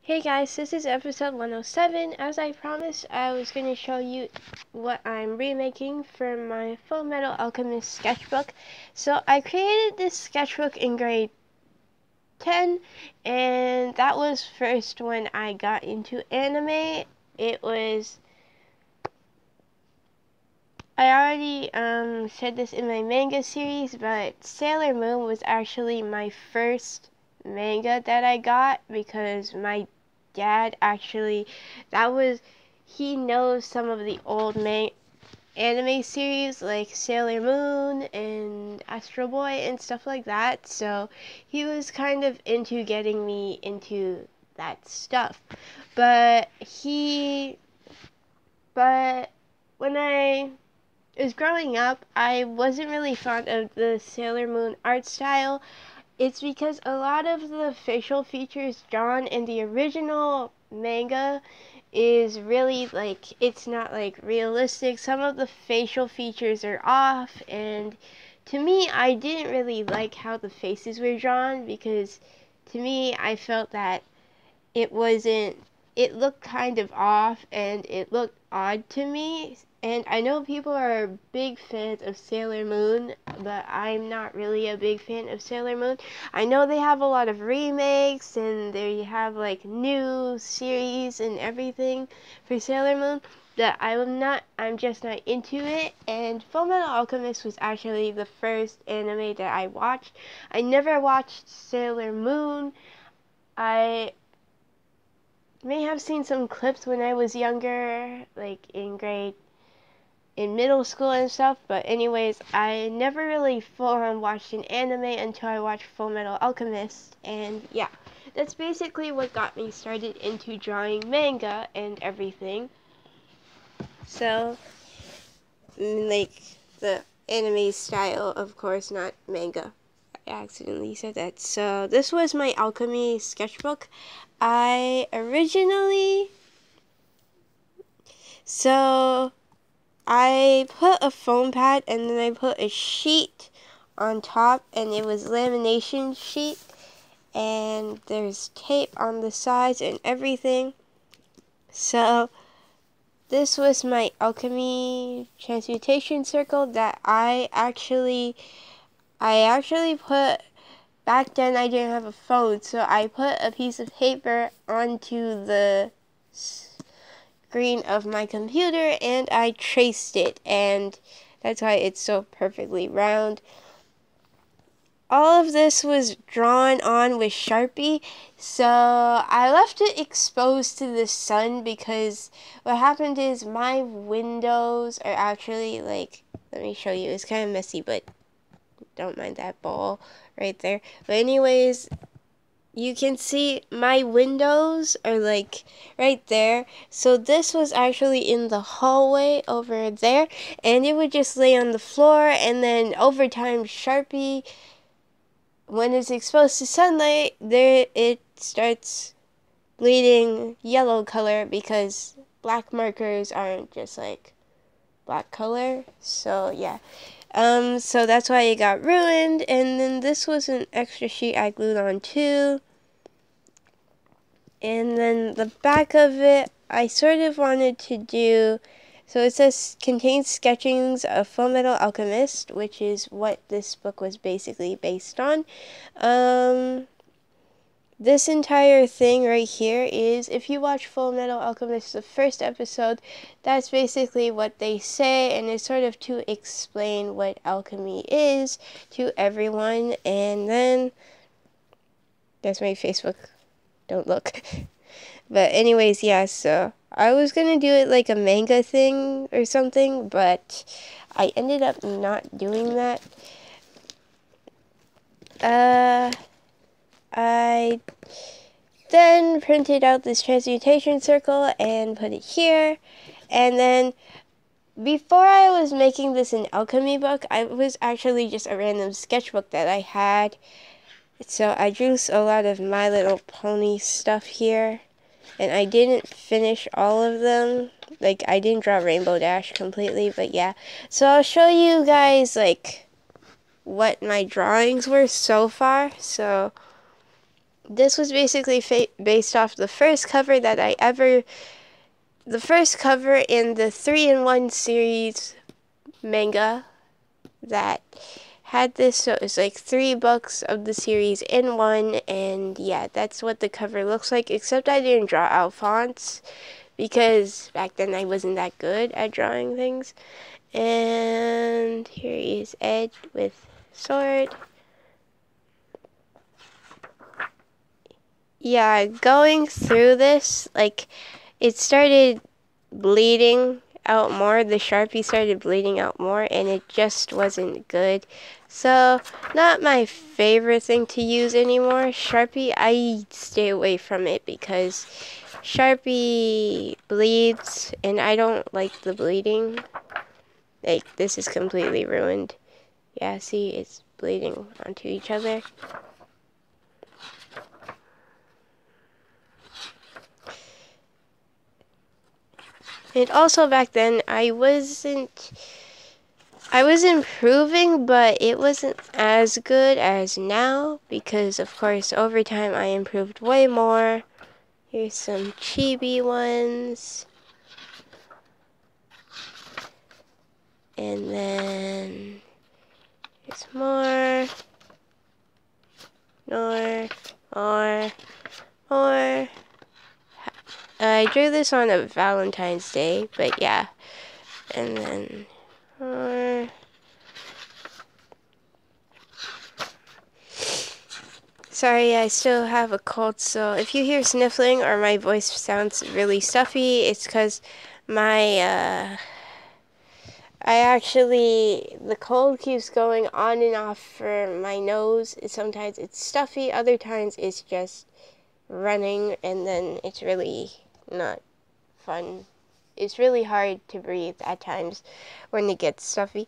Hey guys, this is episode 107. As I promised, I was going to show you what I'm remaking for my Full Metal Alchemist sketchbook. So I created this sketchbook in grade 10, and that was first when I got into anime. I already said this in my manga series, but Sailor Moon was actually my first manga that I got because my dad actually, he knows some of the old anime series like Sailor Moon and Astro Boy and stuff like that, so he was kind of into getting me into that stuff. But when I was growing up, I wasn't really fond of the Sailor Moon art style. It's because a lot of the facial features drawn in the original manga is really it's not realistic. Some of the facial features are off, and to me, I didn't really like how the faces were drawn because to me, I felt that it looked kind of off and it looked odd to me. And I know people are big fans of Sailor Moon, but I'm not really a big fan of Sailor Moon. I know they have a lot of remakes and they have new series and everything for Sailor Moon that I'm just not into it. And Fullmetal Alchemist was actually the first anime that I watched. I never watched Sailor Moon. I may have seen some clips when I was younger, in middle school and stuff, but anyways, I never really full-on watched an anime until I watched Fullmetal Alchemist, and yeah, that's basically what got me started into drawing manga and everything. So, the anime style, of course, not manga. I accidentally said that. So, this was my alchemy sketchbook. I put a foam pad and then I put a sheet on top, and it was lamination sheet, and there's tape on the sides and everything. So this was my alchemy transmutation circle that I actually put. Back then I didn't have a phone, so I put a piece of paper onto the screen of my computer and I traced it, and that's why it's so perfectly round. All of this was drawn on with Sharpie, so I left it exposed to the sun because what happened is my windows are actually let me show you, it's kind of messy, but don't mind that ball right there. But anyways, you can see my windows are right there. So this was actually in the hallway over there, and it would just lay on the floor, and then over time Sharpie, when it's exposed to sunlight, it starts bleeding yellow color because black markers aren't just black color. So yeah. So that's why it got ruined, and then this was an extra sheet I glued on too. And then the back of it, I sort of wanted to do, so it says contains sketchings of Fullmetal Alchemist, which is what this book was basically based on. This entire thing right here is, if you watch Fullmetal Alchemist, the first episode, that's basically what they say, and it's sort of to explain what alchemy is to everyone. And then that's my Facebook. Don't look. But anyways, yeah, so I was gonna do it like a manga thing or something, but I ended up not doing that. I then printed out this transmutation circle and put it here, and then before I was making this an alchemy book, I was actually just a random sketchbook that I had. So I drew a lot of My Little Pony stuff here, and I didn't finish all of them. I didn't draw Rainbow Dash completely, but yeah. So I'll show you guys what my drawings were so far. So this was basically based off the first cover that the first cover in the 3-in-1 series manga that had this. So it's like 3 books of the series in one, and yeah, that's what the cover looks like, except I didn't draw out fonts because back then I wasn't that good at drawing things. And here is Ed with sword. Yeah, going through this, like, it started bleeding out more. The Sharpie started bleeding out more, and it just wasn't good. So, not my favorite thing to use anymore. Sharpie, I stay away from it because Sharpie bleeds, and I don't like the bleeding. Like, this is completely ruined. Yeah, see, it's bleeding onto each other. And also back then, I was improving, but it wasn't as good as now because, of course, over time I improved way more. Here's some chibi ones. And then there's more. More. I drew this on a Valentine's Day, but yeah. And then more. Sorry, I still have a cold, so if you hear sniffling or my voice sounds really stuffy, it's because the cold keeps going on and off for my nose. Sometimes it's stuffy, other times it's just running, and then it's really not fun. It's really hard to breathe at times when it gets stuffy.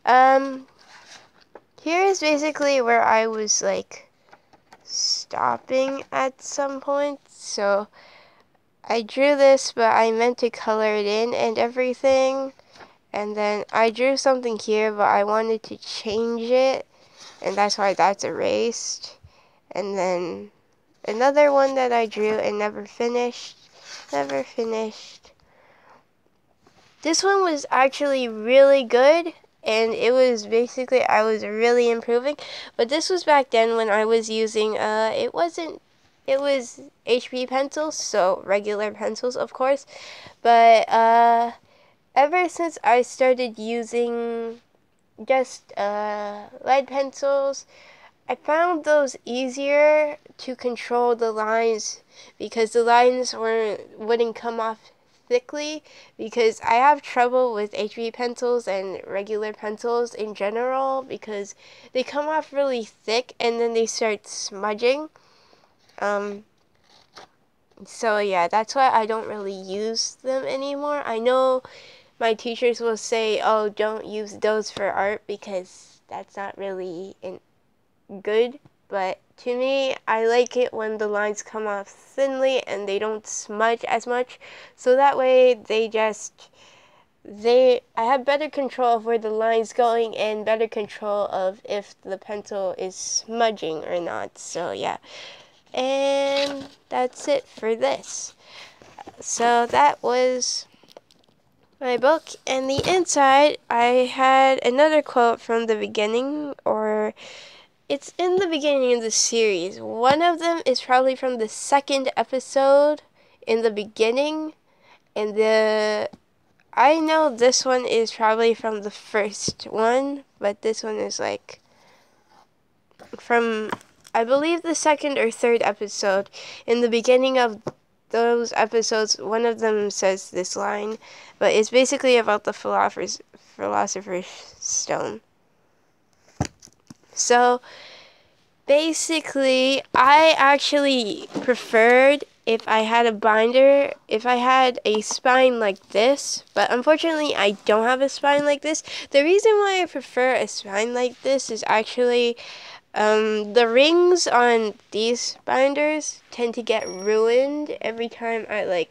Here is basically where I was like stopping at some point. So I drew this, but I meant to color it in and everything. And then I drew something here, but I wanted to change it, and that's why that's erased. And then another one that I drew and never finished. This one was actually really good, and it was basically, I was really improving. But this was back then when I was using, it was HB pencils, so regular pencils, of course. But, ever since I started using just lead pencils, I found those easier to control the lines because the lines wouldn't come off thickly, because I have trouble with HB pencils and regular pencils in general because they come off really thick and then they start smudging. So yeah, that's why I don't really use them anymore. I know my teachers will say, oh, don't use those for art because that's not really good. But to me, I like it when the lines come off thinly and they don't smudge as much. So that way I have better control of where the line's going and better control of if the pencil is smudging or not. So yeah. And that's it for this. So that was my book, and the inside I had another quote from the beginning, or it's in the beginning of the series. One of them is probably from the 2nd episode in the beginning, and I know this one is probably from the first one, but this one is like from, I believe, the 2nd or 3rd episode. In the beginning of those episodes, one of them says this line, but it's basically about the philosopher's stone. So basically, I actually preferred if I had a spine like this, but unfortunately I don't have a spine like this. The reason why I prefer a spine like this is actually the rings on these binders tend to get ruined every time I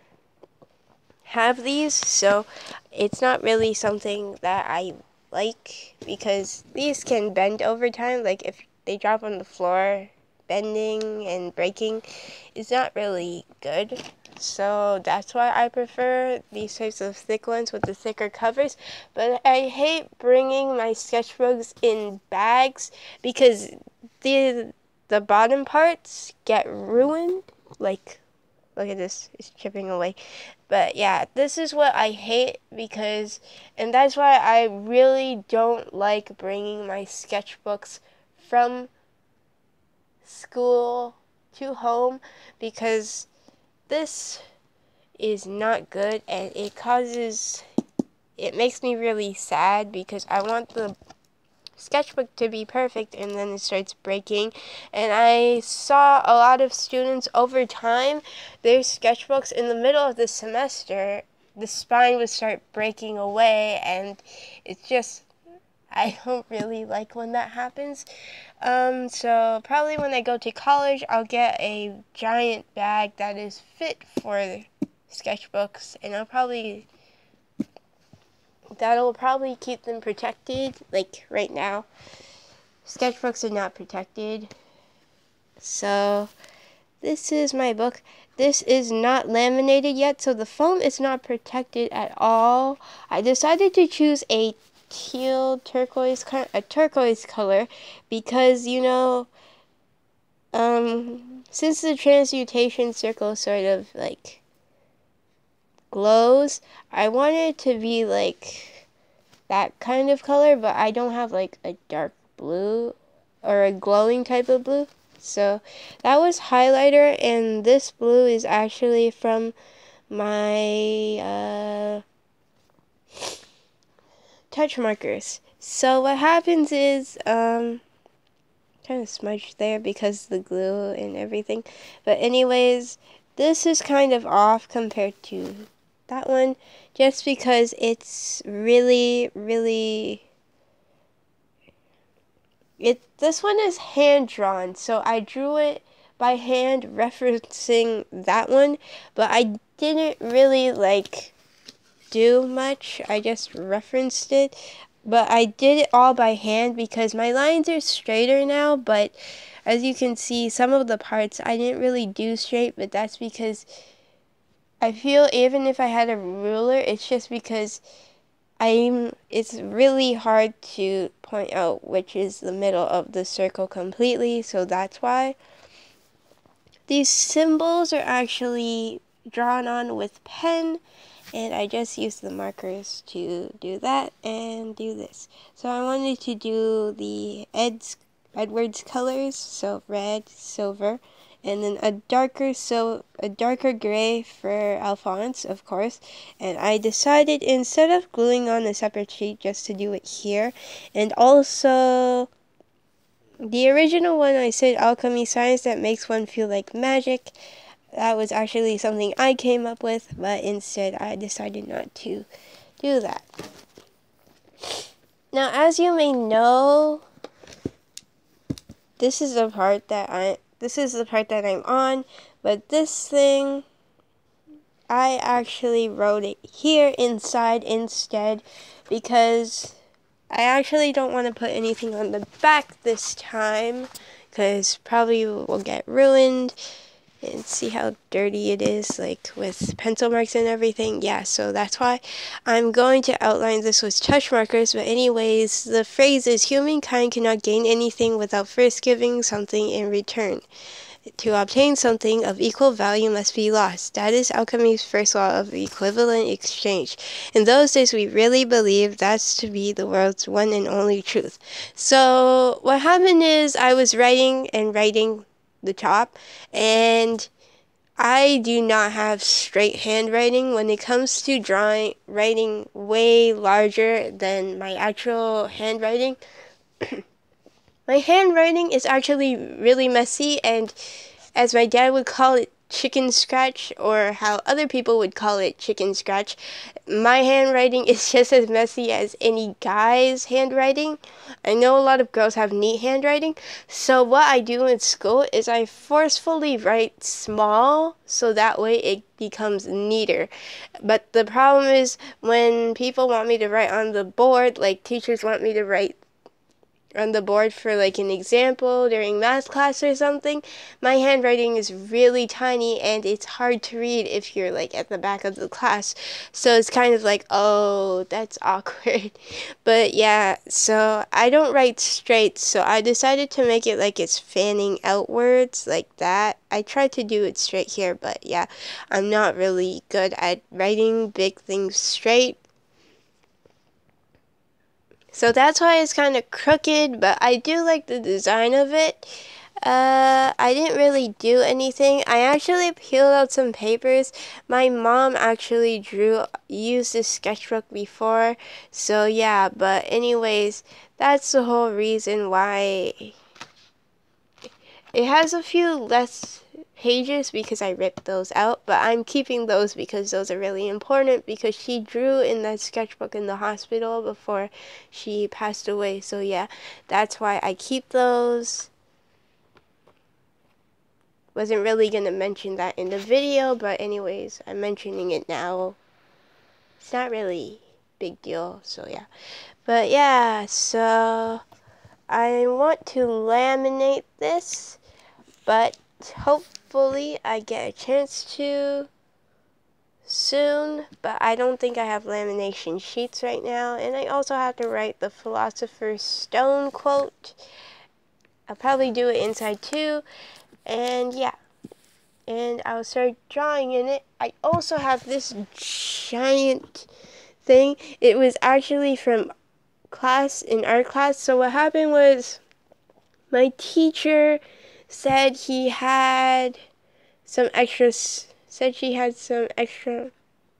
have these, so it's not really something that I like because these can bend over time. Like if they drop on the floor, bending and breaking is not really good. So that's why I prefer these types of thick ones with the thicker covers. But I hate bringing my sketchbooks in bags because the bottom parts get ruined. Like, look at this, it's chipping away. But yeah, this is what I hate because, and that's why I really don't like bringing my sketchbooks from school to home, because this is not good and it makes me really sad because I want the sketchbook to be perfect and then it starts breaking. And I saw a lot of students over time, their sketchbooks in the middle of the semester, the spine would start breaking away, and it's just, I don't really like when that happens. So probably when I go to college, I'll get a giant bag that is fit for sketchbooks, and that'll probably keep them protected. Like right now, sketchbooks are not protected. So this is my book. This is not laminated yet, so the foam is not protected at all. I decided to choose a turquoise color because, since the transmutation circle sort of like glows, I want it to be like that kind of color, but I don't have like a dark blue or a glowing type of blue. So that was highlighter, and this blue is actually from my touch markers. So what happens is, kind of smudged there because the glue and everything. But anyways, this is kind of off compared to that one, just because it's really, really... This one is hand-drawn, so I drew it by hand referencing that one, but I didn't really, do much. I just referenced it, but I did it all by hand because my lines are straighter now, but as you can see, some of the parts I didn't really do straight, but that's because I feel even if I had a ruler, it's just because it's really hard to point out which is the middle of the circle completely, so that's why. These symbols are actually drawn on with pen, and I just used the markers to do that and do this. So I wanted to do the Edward's colors, so red, silver, and then a darker gray for Alphonse, of course. And I decided, instead of gluing on a separate sheet, just to do it here. And also, the original one, I said alchemy, science that makes one feel like magic. That was actually something I came up with, but instead I decided not to do that. Now, as you may know, this is the part that I'm on, but this thing, I actually wrote it here inside instead because I actually don't want to put anything on the back this time because probably will get ruined. And see how dirty it is, like with pencil marks and everything. Yeah, so that's why I'm going to outline this with touch markers. But anyways, the phrase is, humankind cannot gain anything without first giving something in return. To obtain something of equal value must be lost. That is alchemy's first law of equivalent exchange. In those days, we really believed that's to be the world's one and only truth. So what happened is I was writing the top, and I do not have straight handwriting. When it comes to writing way larger than my actual handwriting, my handwriting is actually really messy, and as my dad would call it, chicken scratch, or how other people would call it, chicken scratch. My handwriting is just as messy as any guy's handwriting. I know a lot of girls have neat handwriting, so what I do in school is I forcefully write small so that way it becomes neater. But the problem is when people want me to write on the board, like teachers want me to write on the board for like an example during math class or something, my handwriting is really tiny and it's hard to read if you're like at the back of the class. So it's kind of like, oh, that's awkward. But yeah, so I don't write straight, so I decided to make it like it's fanning outwards like that. I tried to do it straight here, but yeah, I'm not really good at writing big things straight. So that's why it's kind of crooked, but I do like the design of it. I didn't really do anything. I actually peeled out some papers. My mom actually used this sketchbook before. So yeah, but anyways, that's the whole reason why it has a few less pages because I ripped those out, but I'm keeping those because those are really important because she drew in that sketchbook in the hospital before she passed away. So yeah, that's why I keep those. Wasn't really gonna mention that in the video, but anyways, I'm mentioning it now. It's not really big deal, so yeah. But yeah, so I want to laminate this, but hopefully I get a chance to soon, but I don't think I have lamination sheets right now, and I also have to write the Philosopher's Stone quote. I'll probably do it inside too, and yeah. And I'll start drawing in it. I also have this giant thing. It was actually from class, in art class. So what happened was my teacher said he had some extra, said he had some extra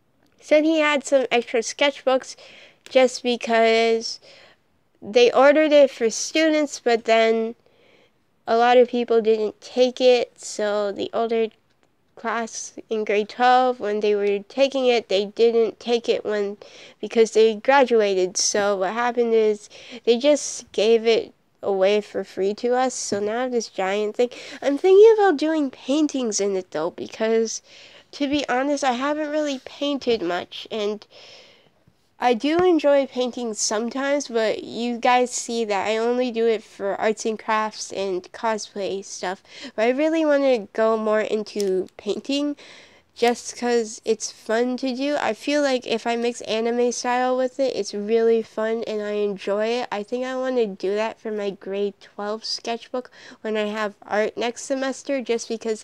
sketchbooks just because they ordered it for students, but then a lot of people didn't take it, so the older class in grade 12, when they were taking it, they didn't take it because they graduated. So what happened is they just gave it away for free to us. So now this giant thing, I'm thinking about doing paintings in it though, because to be honest, I haven't really painted much, and I do enjoy painting sometimes, but you guys see that I only do it for arts and crafts and cosplay stuff. But I really want to go more into painting just because it's fun to do. I feel like if I mix anime style with it, it's really fun and I enjoy it. I think I want to do that for my grade 12 sketchbook when I have art next semester, just because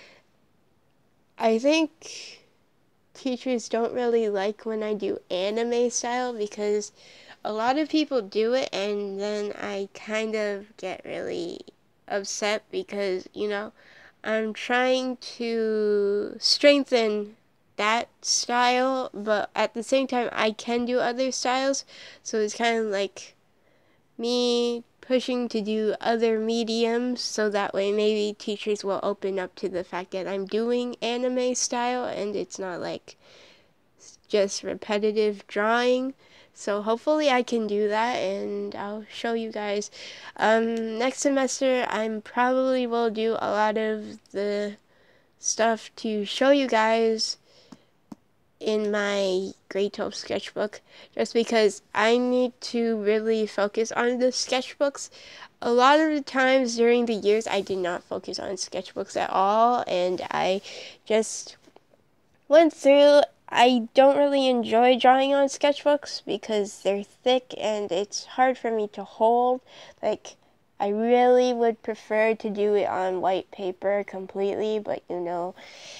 I think teachers don't really like when I do anime style because a lot of people do it and then I kind of get really upset because, you know, I'm trying to strengthen that style, but at the same time I can do other styles, so it's kind of like me pushing to do other mediums so that way maybe teachers will open up to the fact that I'm doing anime style and it's not like just repetitive drawing. So hopefully I can do that and I'll show you guys. Next semester I probably will do a lot of the stuff to show you guys in my grade 12 sketchbook, just because I need to really focus on the sketchbooks. A lot of the times during the years I did not focus on sketchbooks at all, and I just went through. I don't really enjoy drawing on sketchbooks because they're thick and it's hard for me to hold. Like, I really would prefer to do it on white paper completely, but you know,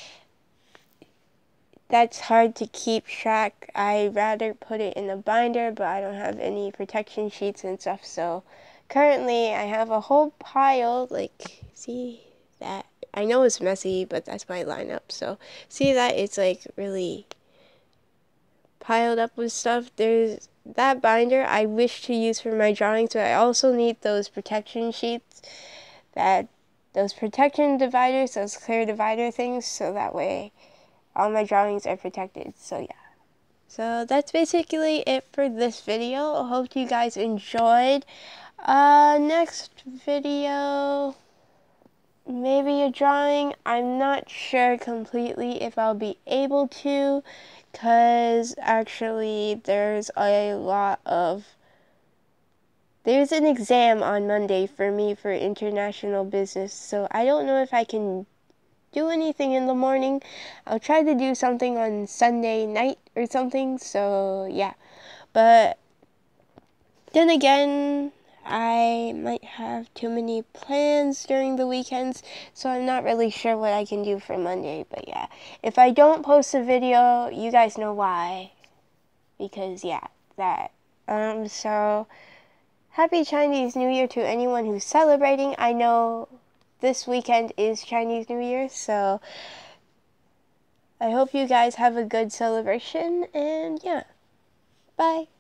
that's hard to keep track. I'd rather put it in a binder, but I don't have any protection sheets and stuff, so currently I have a whole pile, like, see that? I know it's messy, but that's my lineup, so see that? It's like really piled up with stuff. There's that binder I wish to use for my drawings, but I also need those protection sheets, those protection dividers, those clear divider things, so that way all my drawings are protected. So yeah. So that's basically it for this video. I hope you guys enjoyed. Next video, maybe a drawing. I'm not sure completely if I'll be able to, because actually there's a lot of there's an exam on Monday for me for international business, so I don't know if I can do anything in the morning. I'll try to do something on Sunday night or something, so yeah. But then again, I might have too many plans during the weekends, so I'm not really sure what I can do for Monday. But yeah, if I don't post a video, you guys know why. Because yeah, that. So happy Chinese New Year to anyone who's celebrating. I know this weekend is Chinese New Year, so I hope you guys have a good celebration, and yeah, bye.